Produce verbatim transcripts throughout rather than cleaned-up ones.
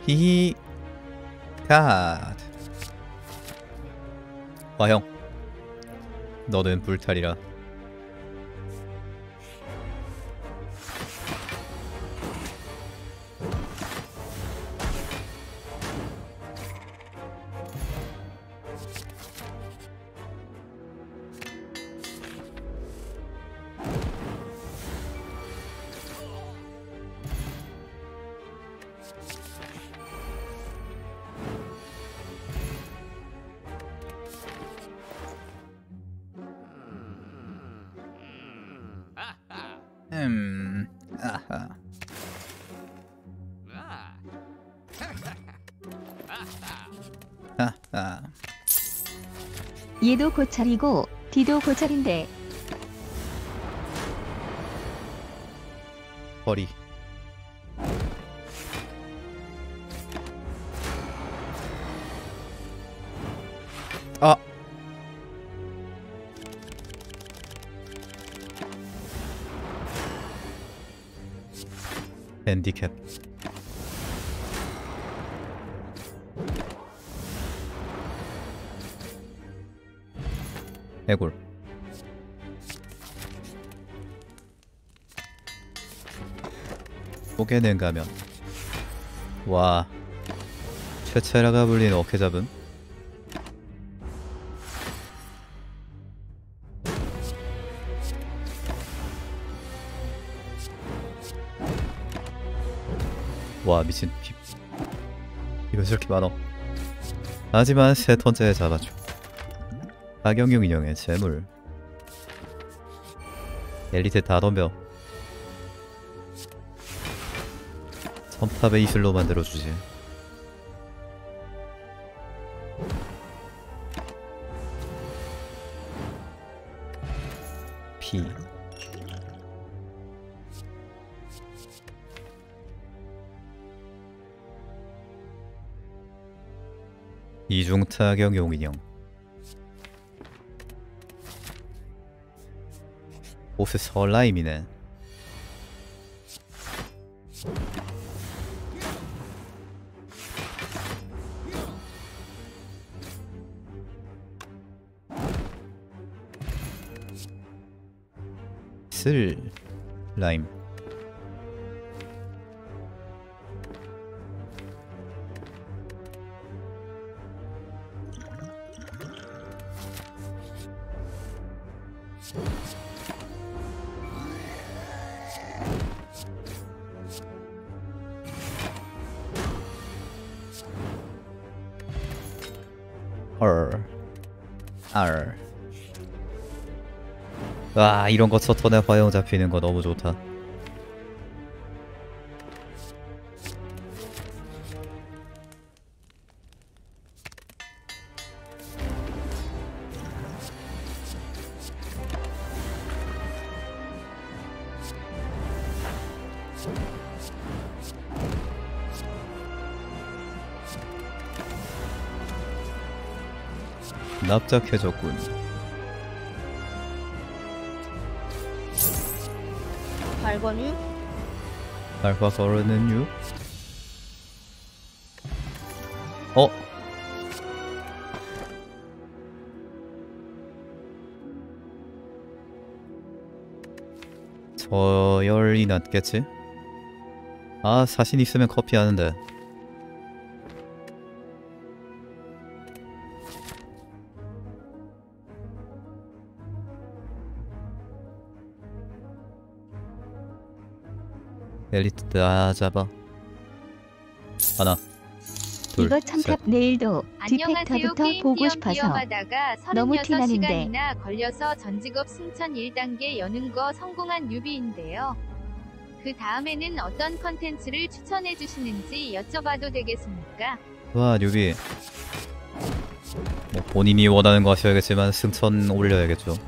히히 카드. 와형, 너는 불탈이라. 음, 아하. 하하. 얘도 고찰이고 D도 고찰인데 허리. 아. 핸디캡. 해골. 포개는 가면. 와, 최채라가 불린 어깨잡음. 와, 미친. 비... 이거 저렇게 많어. 하지만 세 턴째 잡아줘. 박영용 인형의 재물. 엘리트 다 덤벼. 선탑의 이슬로 만들어주지. 피. 이중타격 용인형. 보스 설라임이네. 슬 라임. 헐. 알. 와, 이런 거 첫 턴에 화형 잡히는 거 너무 좋다. 납작해졌군. 발건유? 알파 거르는 유? 어? 저열이 낫겠지? 아, 사신 있으면 커피 하는데. 엘리트 다 잡아. 하나, 둘, 이거 참탑 셋. 내일도 안녕하세요. 디펙터부터 게임 보고 띄엄 싶어서 띄엄하다가 너무 서른여섯 티나는데. 시간이나 걸려서 전직업 승천 일 단계 여는 거 성공한 뉴비인데요. 그 다음에는 어떤 컨텐츠를 추천해 주시는지 여쭤봐도 되겠습니까? 와, 뉴비. 뭐 본인이 원하는 거 하셔야겠지만 승천 올려야겠죠.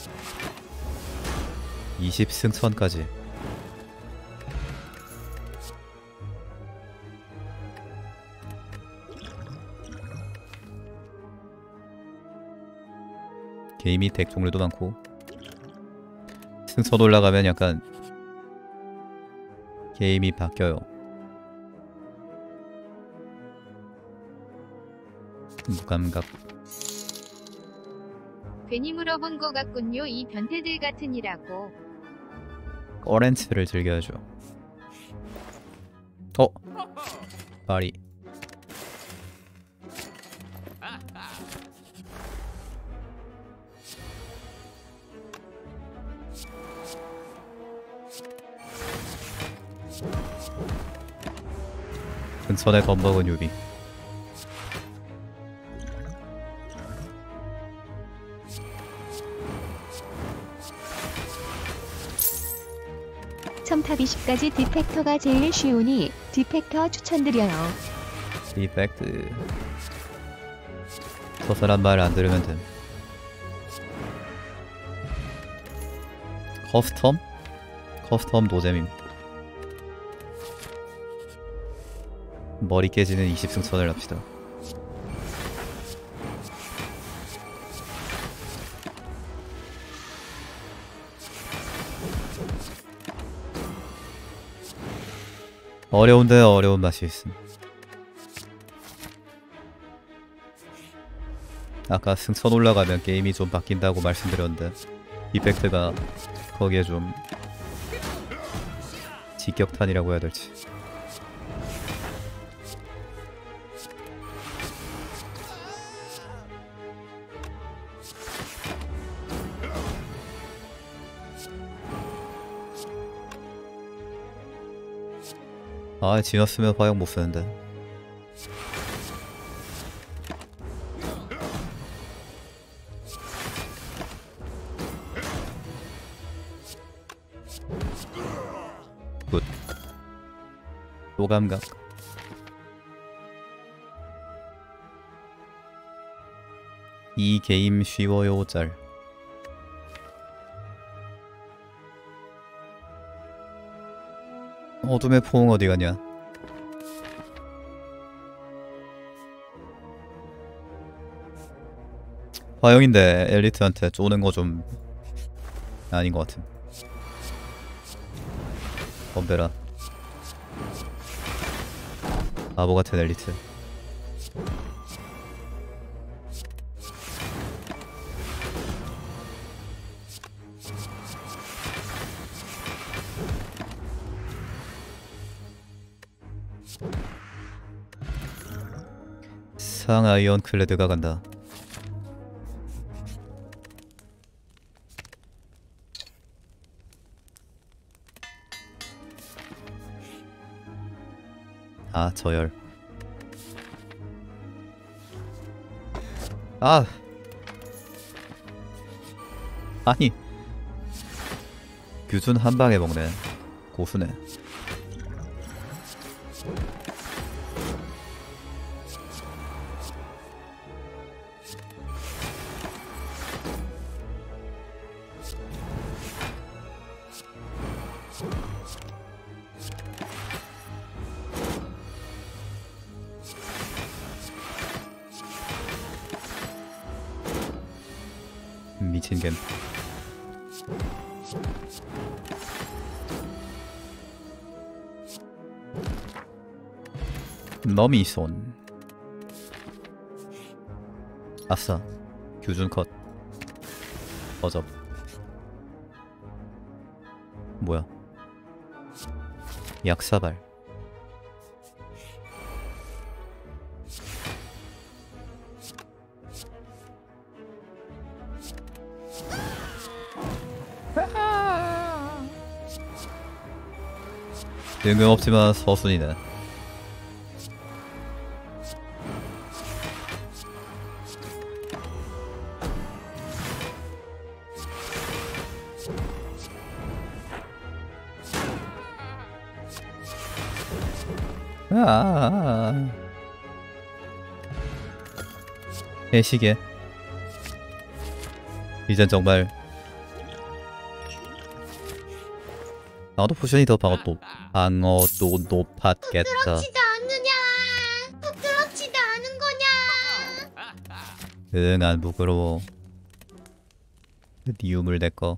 이십 승천까지. 게임이 덱 종류도 많고. 승천 올라가면 약간 게임이 바뀌어요. 무감각. 괜히 물어본 거 같군요. 이 변태들 같으니라고. 꺼렌츠를 즐겨야죠. 어? 바리. 근처에 겁먹은 유비. 첨탑 이십까지 디펙터가 제일 쉬우니 디펙터 추천드려요. 디펙트. 저 사람 말 안 들으면 됨. 커스텀? 커스텀 노잼임. 머리 깨지는 이십 승천을 합시다. 어려운데 어려운 맛이 있음. 아까 승천 올라가면 게임이 좀 바뀐다고 말씀드렸는데 이펙트가 거기에 좀 직격탄이라고 해야 될지. 아, 지났으면 화약 못 쓰는데. 굿. 또 감각. 이 게임 쉬워요 짤. 어둠의 포옹 어디 가냐? 화영인데 엘리트한테 쪼는 거 좀 아닌 것 같음. 덤벼라. 바보 같은 엘리트. 상 아이언 클레드가 간다. 아, 저열. 아, 아니 규준 한 방에 먹네. 고수네. 미친 겐. 너미손. 아싸. 규준 컷. 어접. 뭐야? 약사발. 뜬금없지만 서순이네. 아, 해시계. 이젠 정말 나도 포션이 더 방어도 방어도 높았겠다. 부끄럽지도 않느냐? 부끄럽지도 않은 거냐? 응, 안 부끄러워. 네 유물 내꺼.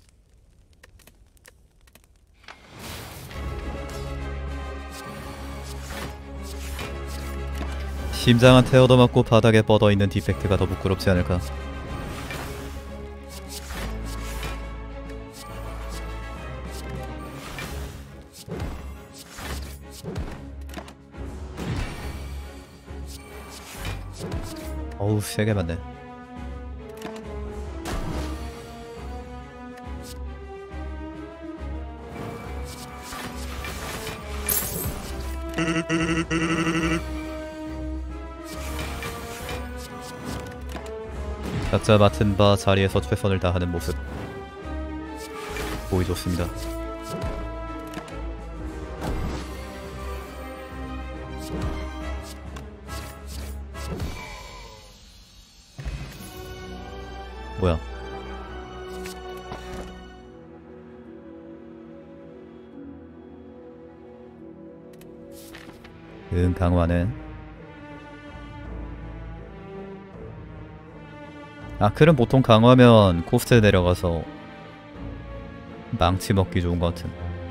심장한테 얻어맞고 바닥에 뻗어있는 디펙트가 더 부끄럽지 않을까. 어우 세게 맞네. 각자 맡은 바 자리에서 최선을 다하는 모습 보기 좋습니다. 뭐야? 응, 강화네. 아클은 보통 강화면 코스트 내려가서 망치 먹기 좋은 것 같은.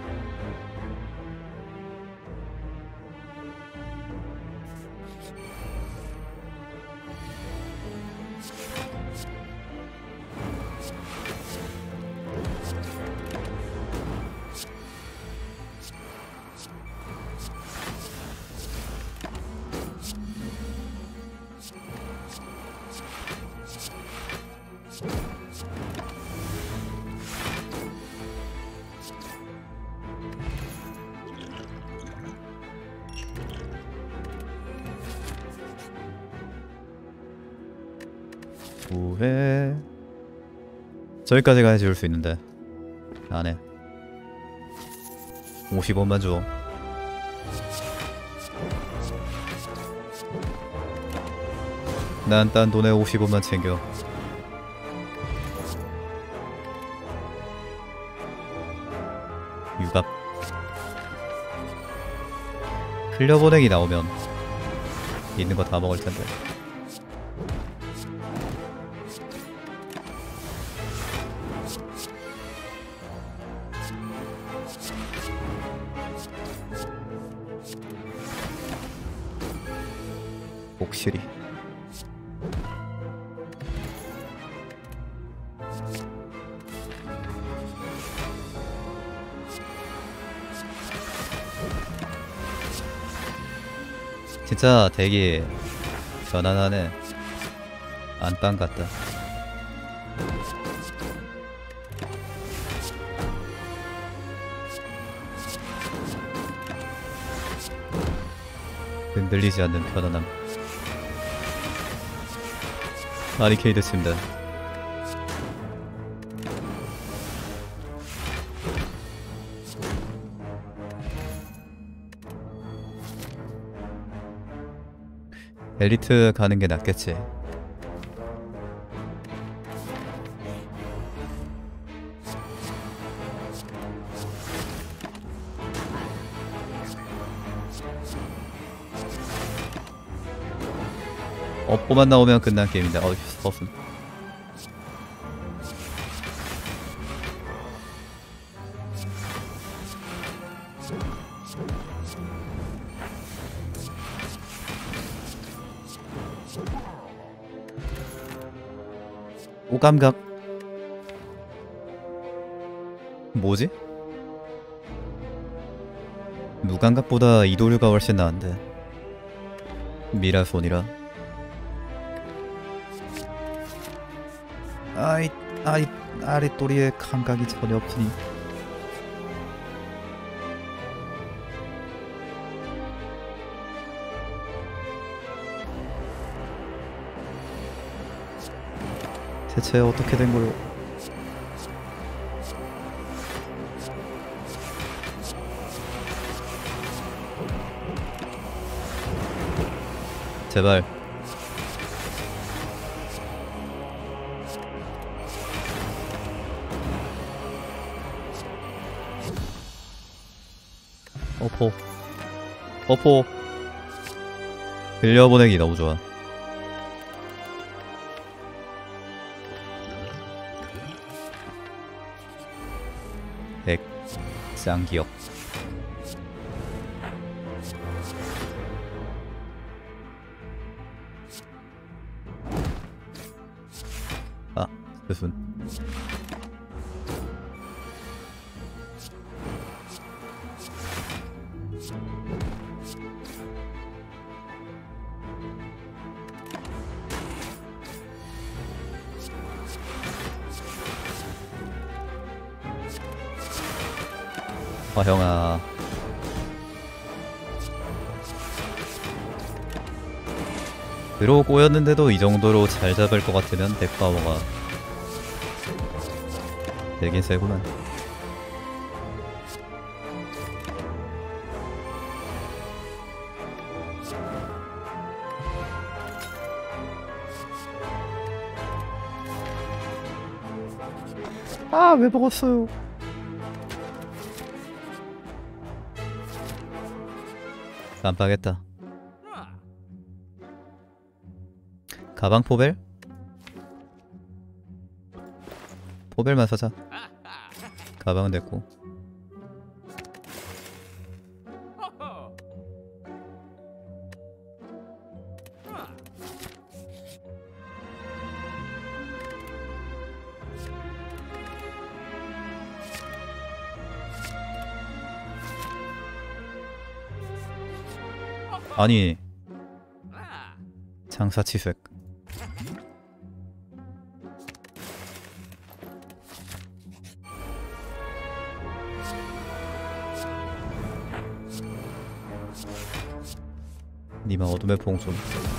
왜 저기까지 가야 지울 수 있는데 안해. 오십 원만 줘. 난 딴 돈에 오십 원만 챙겨. 유갑. 흘려보내기 나오면 있는 거 다 먹을 텐데. 복실이. 진짜 되게 편안하네. 안방 같다. 흔들리지 않는 편안함. 바리케이드 칩니다. 엘리트 가는 게 낫겠지. 업보만 나오면 끝난 게임인데. 어이 서슴. 오감각. 뭐지? 무감각보다 이도류가 훨씬 나은데. 미라손이라. 아이 아이 아랫도리에 감각이 전혀 없으니. 대체 어떻게 된 거요? 제발. 어포 어포. 빌려보내기 너무 좋아. 백 쌍기역. 무슨 화형아 드로우 꼬였는데도 이 정도로 잘 잡을 것 같으면 백파워가 되긴 세구만. 아, 왜 먹었어요? 깜빡했다. 가방 포벨? 포벨만 사자. 가방은 됐고. 아니 장사 취색. 니마 어둠의 봉좀.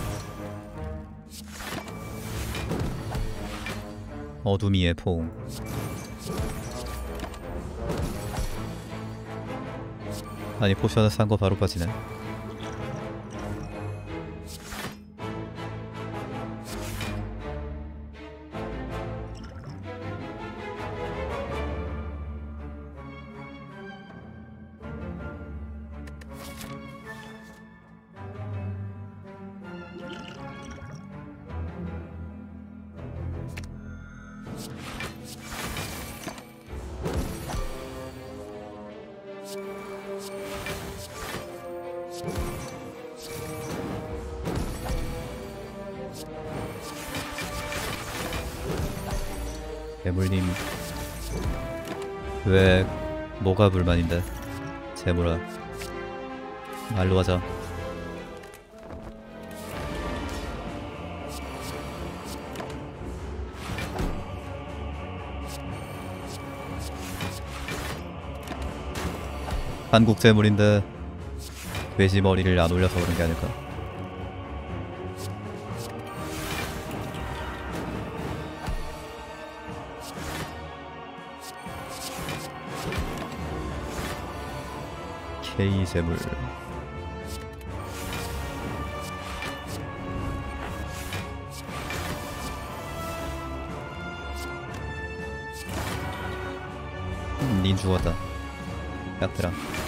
어둠이의 봉. 아니 포션을 산 거 바로 빠지네. 괴물님 왜 뭐가 불만인데? 재물아 말로 하자. 한국 재물인데 돼지 머리를 안 올려서 그런 게 아닐까? K 재물. 음, 닌 죽었다. 약들아.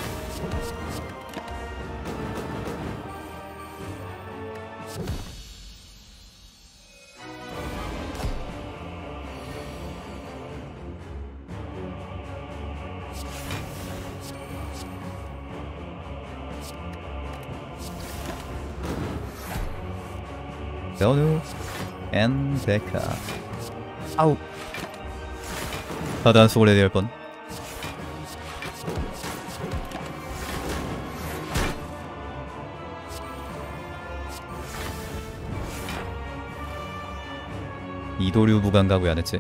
연우 앤 데카. 아우 다들 한숨을 내야 될 뻔. 이도류 무관가 왜 안했지?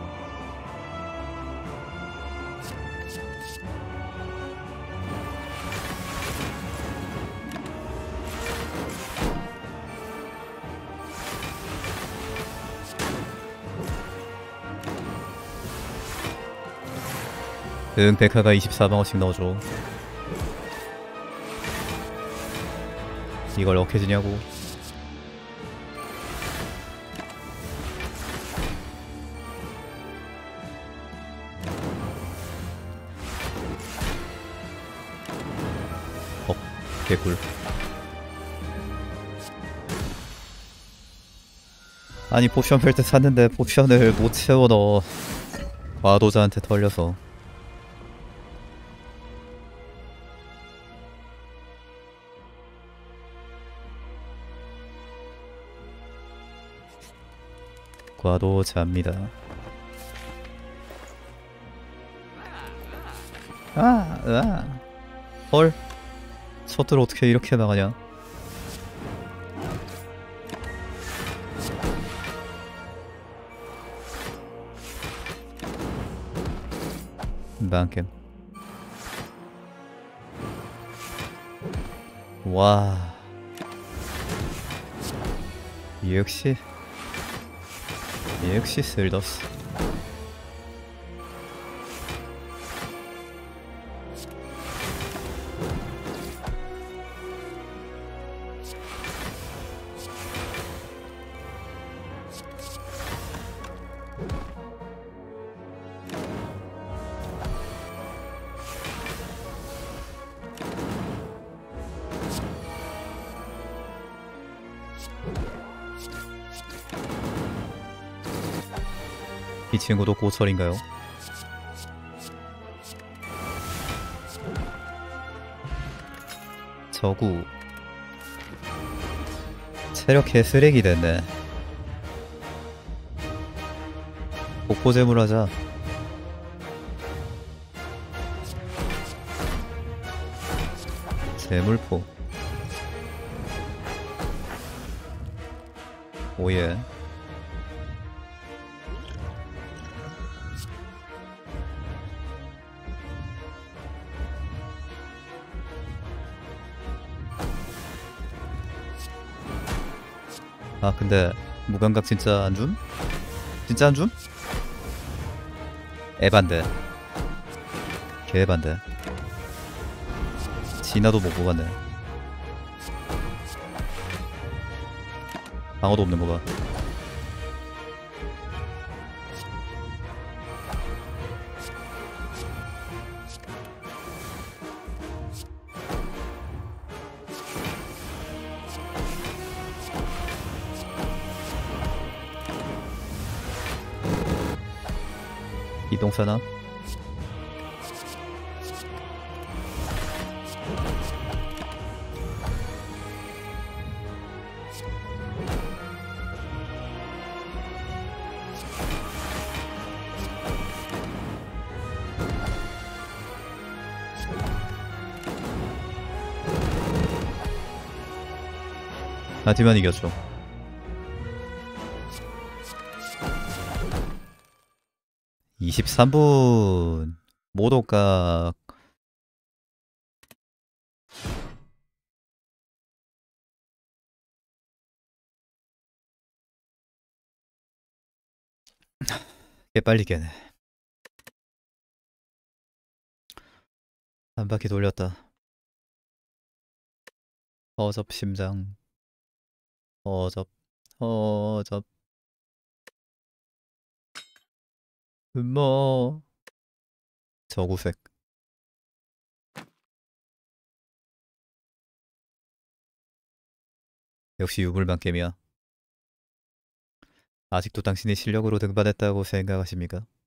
응, 데카가 이십사방어씩 넣어줘. 이걸 어떻게 주냐고. 어, 개꿀. 아니 포션 벨트 샀는데 포션을 못 채워 넣어. 과도자한테 털려서. 과도자입니다. 아, 으아. 헐. 셔틀 어떻게 이렇게 나가냐? 망겜. 와. 역시 역시 쓸더스. 이 친구도 고철인가요? 저구 체력 개쓰레기 됐네. 복고재물 하자. 재물포. 오예. 아 근데 무감각 진짜 안 줌? 진짜 안 줌? 에반데. 개반데. 진화도 못 뽑았네. 방어도 없는 거 봐. 이동사나? 하지만 이겼죠. 이십삼 분 모독각. 꽤 빨리 깨네. 한 바퀴 돌렸다. 허접 심장. 허접 허접 뭐 저구색. 역시 유물만 게임이야. 아직도 당신이 실력으로 등반했다고 생각하십니까?